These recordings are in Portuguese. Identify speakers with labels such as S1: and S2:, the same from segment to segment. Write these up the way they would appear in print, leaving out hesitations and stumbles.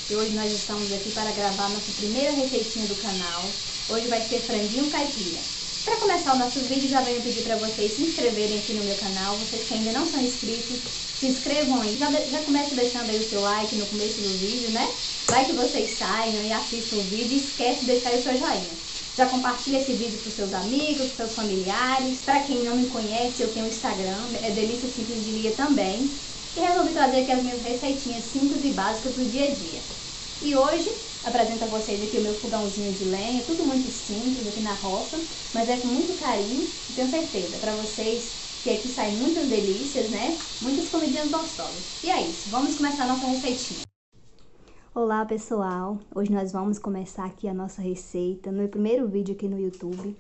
S1: E hoje nós estamos aqui para gravar nossa primeira receitinha do canal. Hoje vai ser franguinho caipira. Para começar o nosso vídeo, já venho pedir para vocês se inscreverem aqui no meu canal. Vocês que ainda não são inscritos, se inscrevam aí. Já comece deixando aí o seu like no começo do vídeo, né? Vai que vocês saiam e assistam o vídeo e esquece de deixar aí o seu joinha. Já compartilha esse vídeo para os seus amigos, para seus familiares. Para quem não me conhece, eu tenho o Instagram, é Delícia Simples de Lia também. E resolvi trazer aqui as minhas receitinhas simples e básicas do dia a dia. E hoje apresento a vocês aqui o meu fogãozinho de lenha, tudo muito simples aqui na roça, mas é com muito carinho e tenho certeza para vocês que aqui saem muitas delícias, né? Muitas comidinhas gostosas. E é isso, vamos começar a nossa receitinha. Olá pessoal, hoje nós vamos começar aqui a nossa receita, no meu primeiro vídeo aqui no YouTube.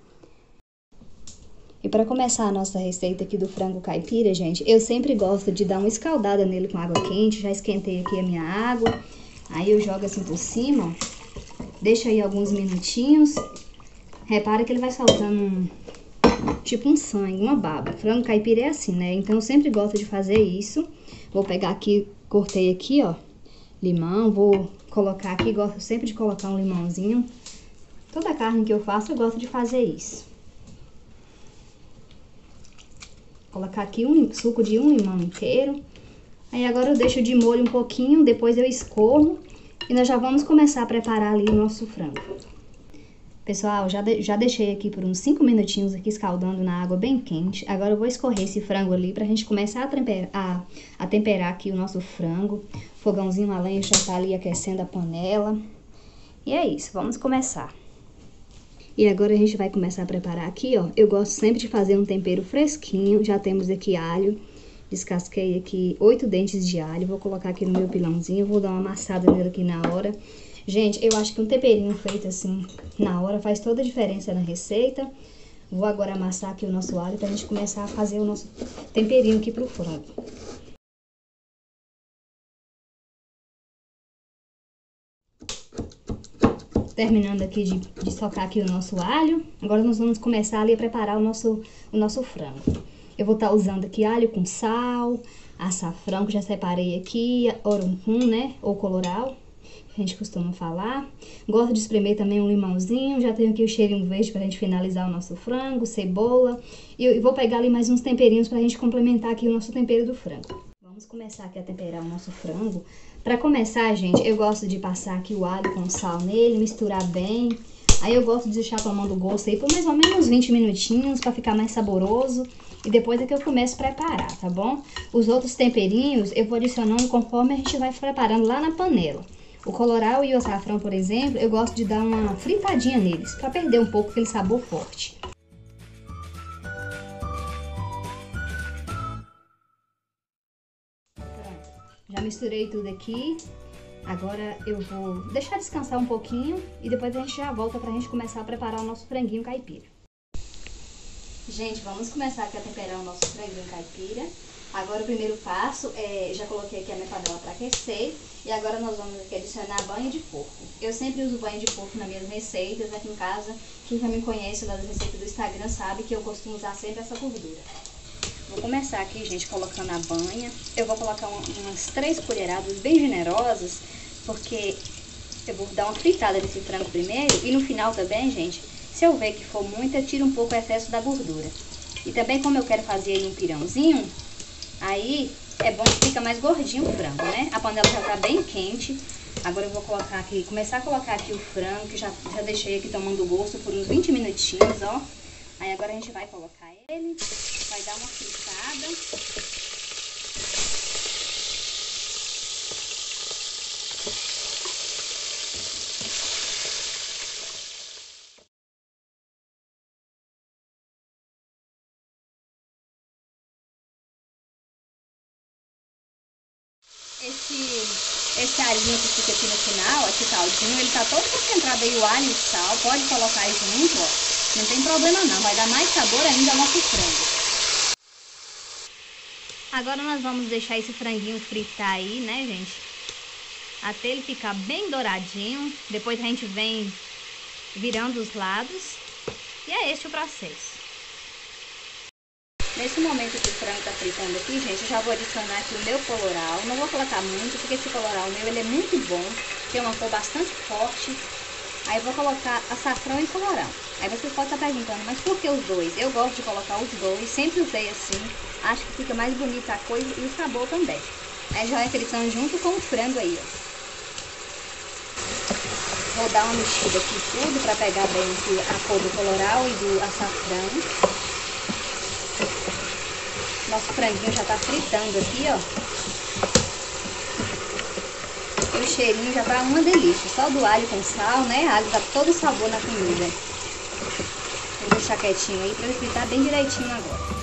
S1: E para começar a nossa receita aqui do frango caipira, gente, eu sempre gosto de dar uma escaldada nele com água quente. Já esquentei aqui a minha água, aí eu jogo assim por cima, ó. Deixo aí alguns minutinhos. Repara que ele vai soltando tipo um sangue, uma baba. Frango caipira é assim, né? Então eu sempre gosto de fazer isso. Vou pegar aqui, cortei aqui, ó, limão, vou colocar aqui, gosto sempre de colocar um limãozinho. Toda a carne que eu faço, eu gosto de fazer isso. Colocar aqui suco de um limão inteiro. Aí agora eu deixo de molho um pouquinho, depois eu escorro e nós já vamos começar a preparar ali o nosso frango. Pessoal, já deixei aqui por uns 5 minutinhos aqui escaldando na água bem quente. Agora eu vou escorrer esse frango ali pra gente começar a temperar aqui o nosso frango. Fogãozinho a lenha já tá ali aquecendo a panela. E é isso, vamos começar. E agora a gente vai começar a preparar aqui, ó. Eu gosto sempre de fazer um tempero fresquinho. Já temos aqui alho. Descasquei aqui 8 dentes de alho. Vou colocar aqui no meu pilãozinho. Vou dar uma amassada nele aqui na hora. Gente, eu acho que um temperinho feito assim na hora faz toda a diferença na receita. Vou agora amassar aqui o nosso alho pra gente começar a fazer o nosso temperinho aqui pro frango. Terminando aqui de socar aqui o nosso alho, agora nós vamos começar ali a preparar o nosso frango. Eu vou estar usando aqui alho com sal, açafrão que já separei aqui, orum, né, ou colorau, que a gente costuma falar. Gosto de espremer também um limãozinho, já tenho aqui o cheirinho verde pra gente finalizar o nosso frango, cebola. E vou pegar ali mais uns temperinhos pra gente complementar aqui o nosso tempero do frango. Vamos começar aqui a temperar o nosso frango. Pra começar, gente, eu gosto de passar aqui o alho com sal nele, misturar bem. Aí eu gosto de deixar tomando gosto aí por mais ou menos 20 minutinhos pra ficar mais saboroso. E depois é que eu começo a preparar, tá bom? Os outros temperinhos eu vou adicionando conforme a gente vai preparando lá na panela. O colorau e o açafrão, por exemplo, eu gosto de dar uma fritadinha neles, pra perder um pouco aquele sabor forte. Já misturei tudo aqui, agora eu vou deixar descansar um pouquinho e depois a gente já volta pra gente começar a preparar o nosso franguinho caipira. Gente, vamos começar aqui a temperar o nosso franguinho caipira. Agora o primeiro passo já coloquei aqui a minha panela para aquecer e agora nós vamos aqui adicionar banha de porco. Eu sempre uso banha de porco nas minhas receitas aqui em casa. Quem já me conhece das receitas do Instagram sabe que eu costumo usar sempre essa gordura. Vou começar aqui, gente, colocando a banha. Eu vou colocar umas 3 colheradas bem generosas, porque eu vou dar uma fritada nesse frango primeiro e no final também, gente, se eu ver que for muito, eu tiro um pouco o excesso da gordura. E também como eu quero fazer aí um pirãozinho, aí é bom que fica mais gordinho o frango, né? A panela já tá bem quente. Agora eu vou colocar aqui, começar a colocar aqui o frango, que já deixei aqui tomando gosto por uns 20 minutinhos, ó. Aí agora a gente vai colocar ele, vai dar uma fritada. Esse alhinho que fica aqui no final, esse caldinho, ele tá todo concentrado aí, o alho e o sal. Pode colocar aí junto, ó. Não tem problema não, vai dar mais sabor ainda ao nosso frango. Agora nós vamos deixar esse franguinho fritar aí, né, gente? Até ele ficar bem douradinho. Depois a gente vem virando os lados. E é este o processo. Nesse momento que o frango tá fritando aqui, gente, eu já vou adicionar aqui o meu coloral. Não vou colocar muito, porque esse coloral meu, ele é muito bom. Tem uma cor bastante forte. Aí eu vou colocar açafrão e colorau. Aí você pode estar perguntando, mas por que os dois? Eu gosto de colocar os dois, sempre usei assim. Acho que fica mais bonita a cor e o sabor também. Aí já vai fritando junto com o frango aí, ó. Vou dar uma mexida aqui tudo para pegar bem aqui a cor do colorau e do açafrão. Nosso franguinho já tá fritando aqui, ó. E o cheirinho já tá uma delícia. Só do alho com sal, né? Alho dá todo o sabor na comida. Vou deixar quietinho aí para ele fritar bem direitinho agora.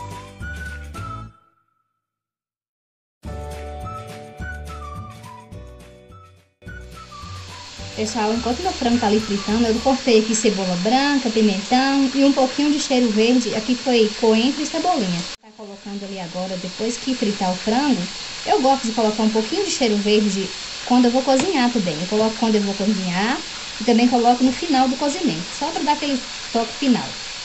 S1: Pessoal, enquanto meu frango tá ali fritando, eu cortei aqui cebola branca, pimentão e um pouquinho de cheiro verde. Aqui foi coentro e cebolinha. Tá colocando ali agora, depois que fritar o frango, eu gosto de colocar um pouquinho de cheiro verde quando eu vou cozinhar também. Eu coloco quando eu vou cozinhar e também coloco no final do cozimento, só para dar aquele toque final.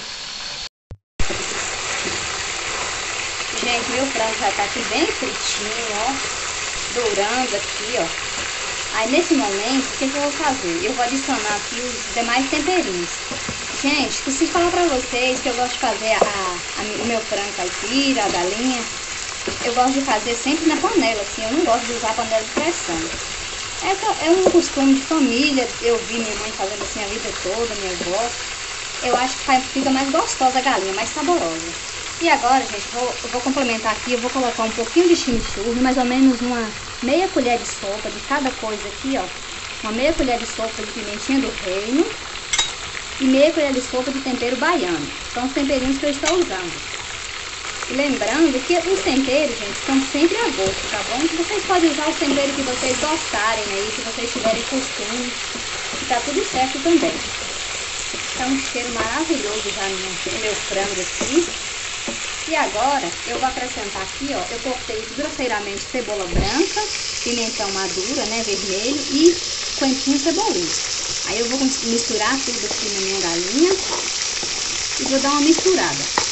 S1: Gente, meu frango já tá aqui bem fritinho, ó, dourando aqui, ó. Aí nesse momento, o que eu vou fazer? Eu vou adicionar aqui os demais temperinhos. Gente, preciso falar pra vocês que eu gosto de fazer o meu frango caipira, a galinha. Eu gosto de fazer sempre na panela, assim, eu não gosto de usar panela de pressão. É um costume de família, eu vi minha mãe fazendo assim a vida toda, minha avó. Eu acho que fica mais gostosa a galinha, mais saborosa. E agora, gente, eu vou complementar aqui, eu vou colocar um pouquinho de chimichurri, mais ou menos uma meia colher de sopa de cada coisa aqui, ó. Uma meia colher de sopa de pimentinha do reino e meia colher de sopa de tempero baiano. São os temperinhos que eu estou usando. E lembrando que os temperos, gente, são sempre a gosto, tá bom? Vocês podem usar os temperos que vocês gostarem aí, se vocês tiverem costume, e tá tudo certo também. Tá um cheiro maravilhoso já no meu frango aqui. E agora eu vou acrescentar aqui, ó, eu cortei grosseiramente cebola branca, pimentão madura, né, vermelho e coentrinho e cebolinha. Aí eu vou misturar tudo aqui na minha galinha e vou dar uma misturada.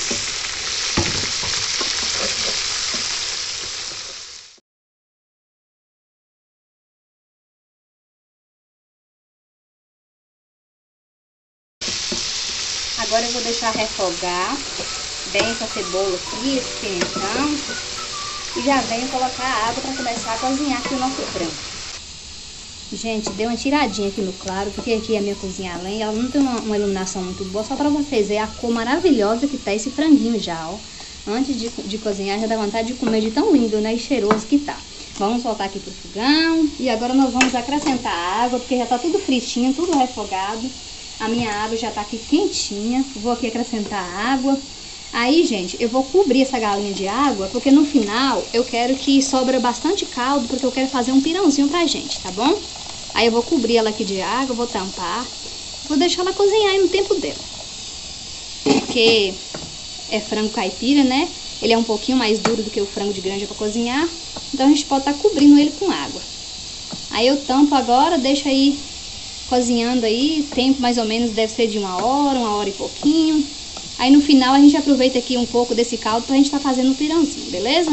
S1: Agora eu vou deixar refogar bem essa cebola aqui, esse pimentão. E já venho colocar a água para começar a cozinhar aqui o nosso frango. Gente, deu uma tiradinha aqui no claro, porque aqui é a minha cozinha a lenha, ela não tem uma iluminação muito boa, só para vocês verem a cor maravilhosa que tá esse franguinho já, ó. Antes de cozinhar já dá vontade de comer de tão lindo, né, e cheiroso que tá. Vamos voltar aqui pro fogão e agora nós vamos acrescentar a água, porque já tá tudo fritinho, tudo refogado. A minha água já tá aqui quentinha, vou aqui acrescentar a água. Aí, gente, eu vou cobrir essa galinha de água, porque no final eu quero que sobra bastante caldo, porque eu quero fazer um pirãozinho pra gente, tá bom? Aí eu vou cobrir ela aqui de água, vou tampar, vou deixar ela cozinhar aí no tempo dela. Porque é frango caipira, né? Ele é um pouquinho mais duro do que o frango de granja pra cozinhar, então a gente pode estar cobrindo ele com água. Aí eu tampo agora, deixo aí cozinhando aí, tempo mais ou menos deve ser de 1 hora e pouquinho. Aí no final a gente aproveita aqui um pouco desse caldo pra gente tá fazendo o pirãozinho, beleza?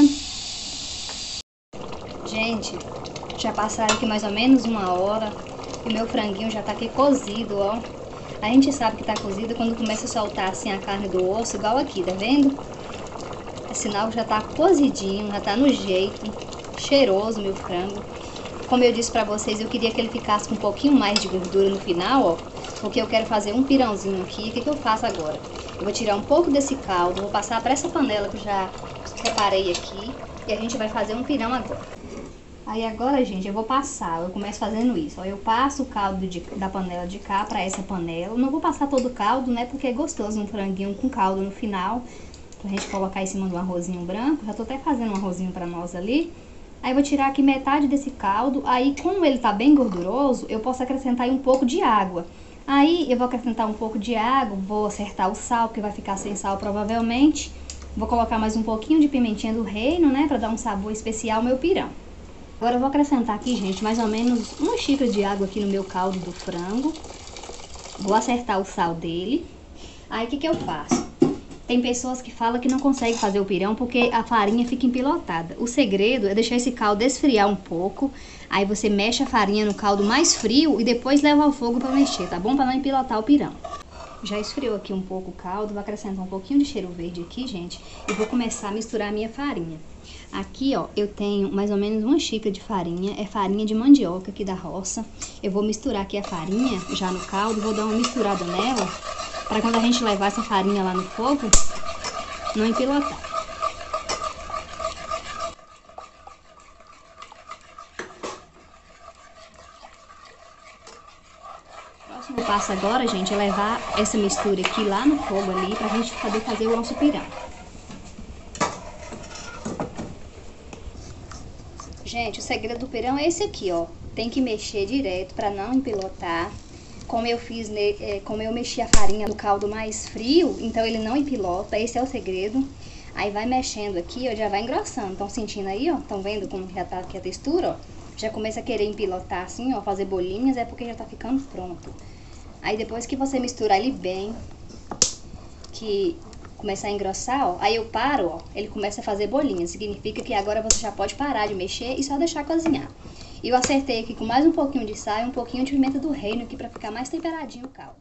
S1: Gente, já passaram aqui mais ou menos 1 hora e meu franguinho já tá aqui cozido, ó. A gente sabe que tá cozido quando começa a soltar assim a carne do osso, igual aqui, tá vendo? É sinal que já tá cozidinho, já tá no jeito, cheiroso meu frango. Como eu disse pra vocês, eu queria que ele ficasse com um pouquinho mais de gordura no final, ó. Porque eu quero fazer um pirãozinho aqui. O que eu faço agora? Eu vou tirar um pouco desse caldo, vou passar para essa panela que eu já separei aqui. E a gente vai fazer um pirão agora. Aí agora, gente, eu vou passar. Eu começo fazendo isso, ó. Eu passo o caldo da panela de cá para essa panela. Eu não vou passar todo o caldo, né? Porque é gostoso um franguinho com caldo no final. Pra gente colocar em cima de um arrozinho branco. Já tô até fazendo um arrozinho para nós ali. Aí vou tirar aqui metade desse caldo. Aí, como ele tá bem gorduroso, eu posso acrescentar aí um pouco de água. Aí eu vou acrescentar um pouco de água, vou acertar o sal, porque vai ficar sem sal provavelmente. Vou colocar mais um pouquinho de pimentinha do reino, né, pra dar um sabor especial ao meu pirão. Agora eu vou acrescentar aqui, gente, mais ou menos 1 xícara de água aqui no meu caldo do frango. Vou acertar o sal dele. Aí o que eu faço? Tem pessoas que falam que não conseguem fazer o pirão porque a farinha fica empilotada. O segredo é deixar esse caldo esfriar um pouco. Aí você mexe a farinha no caldo mais frio e depois leva ao fogo para mexer, tá bom? Para não empilotar o pirão. Já esfriou aqui um pouco o caldo, vou acrescentar um pouquinho de cheiro verde aqui, gente. E vou começar a misturar a minha farinha. Aqui, ó, eu tenho mais ou menos 1 xícara de farinha, é farinha de mandioca aqui da roça. Eu vou misturar aqui a farinha já no caldo, vou dar uma misturada nela, para quando a gente levar essa farinha lá no fogo, não empilotar. O próximo passo agora, gente, é levar essa mistura aqui lá no fogo ali, pra gente poder fazer o nosso pirão. Gente, o segredo do pirão é esse aqui, ó. Tem que mexer direto para não empilotar. Como eu mexi a farinha no caldo mais frio, então ele não empilota. Esse é o segredo. Aí vai mexendo aqui, ó, já vai engrossando. Estão sentindo aí, ó? Estão vendo como já tá aqui a textura, ó? Já começa a querer empilotar assim, ó, fazer bolinhas, é porque já tá ficando pronto. Aí depois que você misturar ele bem, que começar a engrossar, ó, aí eu paro, ó, ele começa a fazer bolinhas. Significa que agora você já pode parar de mexer e só deixar cozinhar. E eu acertei aqui com mais um pouquinho de sal e um pouquinho de pimenta do reino aqui pra ficar mais temperadinho o caldo.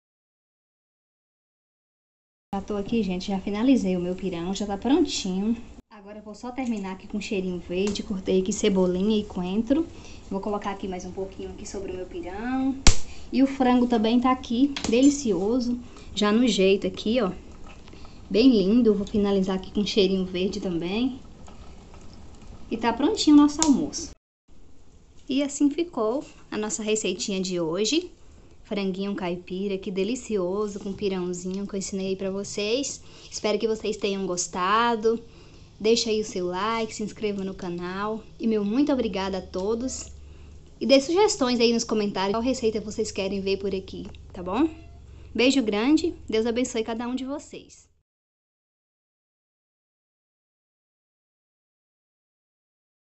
S1: Já tô aqui, gente, já finalizei o meu pirão, já tá prontinho. Agora eu vou só terminar aqui com cheirinho verde, cortei aqui cebolinha e coentro. Vou colocar aqui mais um pouquinho aqui sobre o meu pirão. E o frango também tá aqui, delicioso, já no jeito aqui, ó. Bem lindo, vou finalizar aqui com cheirinho verde também. E tá prontinho o nosso almoço. E assim ficou a nossa receitinha de hoje. Franguinho caipira, que delicioso, com pirãozinho que eu ensinei aí pra vocês. Espero que vocês tenham gostado. Deixa aí o seu like, se inscreva no canal. E meu muito obrigada a todos. E dê sugestões aí nos comentários qual receita vocês querem ver por aqui, tá bom? Beijo grande, Deus abençoe cada um de vocês.